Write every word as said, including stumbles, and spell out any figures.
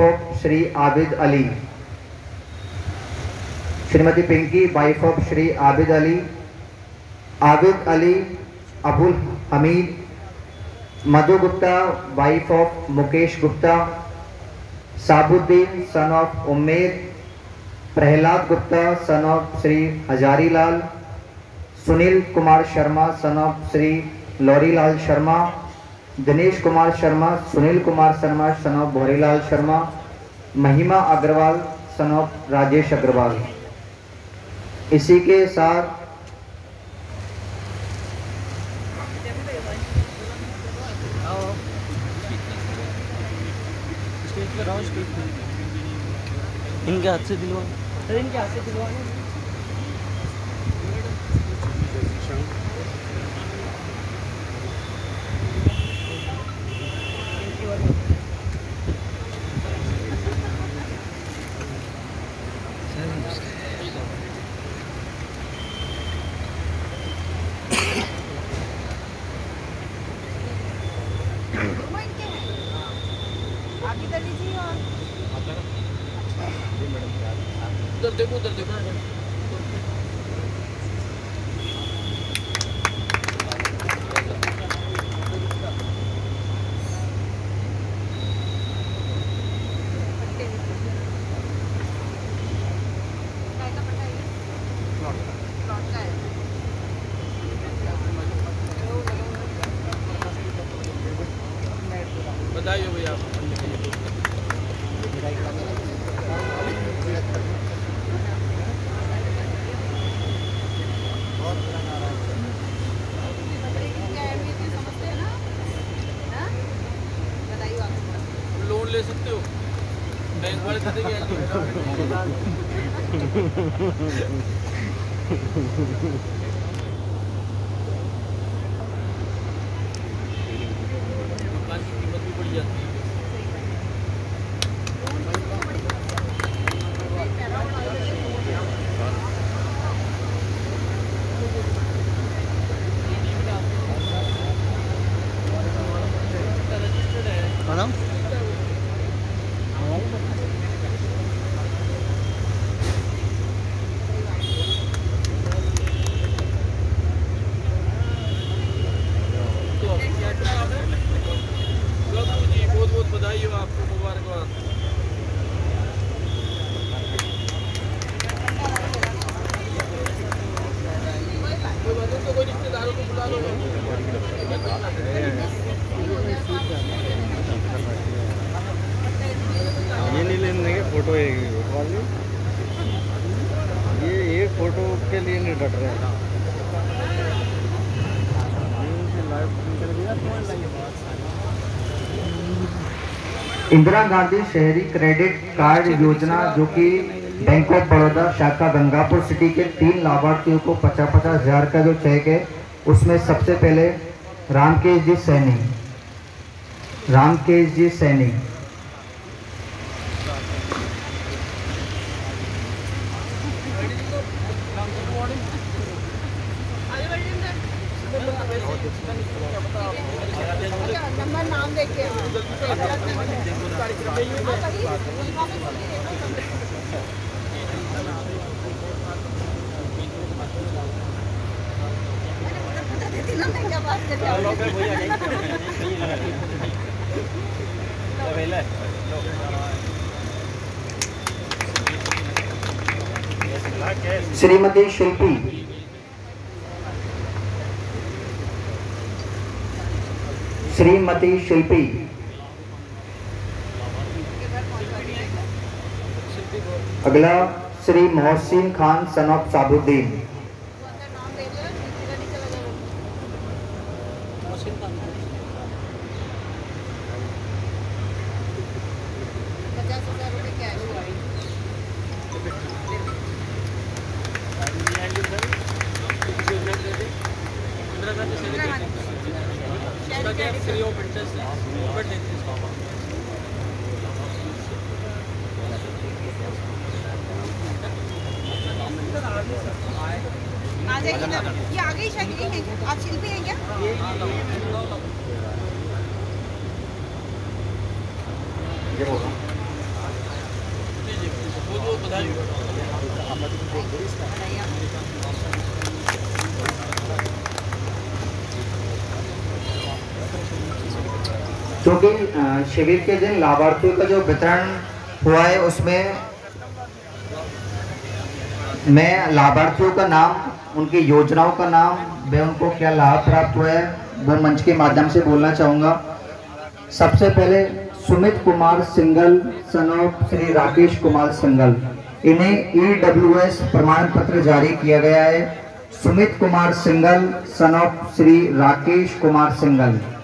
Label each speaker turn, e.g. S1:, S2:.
S1: Of Shri Abid Ali, Shrimati Pinki wife of Shri Abid Ali, Abid Ali Abul Hamid, Madhu Gupta wife of Mukesh Gupta, Sabuddin son of Ummed, Prahlad Gupta son of Shri Hazari Lal, Sunil Kumar Sharma son of Shri Laurilal Sharma, Dinesh Kumar Sharma, Sunil Kumar Sharma son of Bhaurilal Sharma, Mahima Agarwal son of Rajesh Agarwal. इसी के साथ
S2: इनके हाथ से दिलवा,
S3: इनके हाथ से दिलवा
S2: उधर देखो, उधर देखो। बताइए भैया। लोन ले सकते हो, बैंक वाले दे देंगे। मकान की कीमत भी बढ़ जाती है।
S3: मैडम
S2: बहुत बहुत बधाई हो आपको, मुबारकबाद। कोई रिश्तेदारों को बुला लो।
S4: ये नहीं लेने के फोटो एक ये एक फोटो के लिए नहीं डट रहे हैं।
S1: इंदिरा गांधी शहरी क्रेडिट कार्ड योजना, जो कि बैंक ऑफ बड़ौदा शाखा गंगापुर सिटी के तीन लाभार्थियों को पचास पचास हजार का जो चेक है, उसमें सबसे पहले रामकेश जी सैनी, रामकेश जी सैनी
S5: नंबर नाम देख के
S1: श्रीमती शिल्पी, श्रीमती शिल्पी अगला Shri Mohsin Khan son of Sabuddin,
S2: free of interest
S5: आ जाइए ना, ये आ गई शायद। ये है क्या? आप शिल्पी हैं क्या?
S1: ये बोलो क्योंकि अ, शिविर के दिन लाभार्थियों का जो वितरण हुआ है उसमें मैं लाभार्थियों का नाम, उनकी योजनाओं का नाम, वे उनको क्या लाभ प्राप्त हुआ है वो मंच के माध्यम से बोलना चाहूँगा। सबसे पहले सुमित कुमार सिंगल सन ऑफ श्री राकेश कुमार सिंगल, इन्हें ई डब्ल्यू एस प्रमाण पत्र जारी किया गया है। Sumit Kumar Singhal son of Shri Rakesh Kumar single.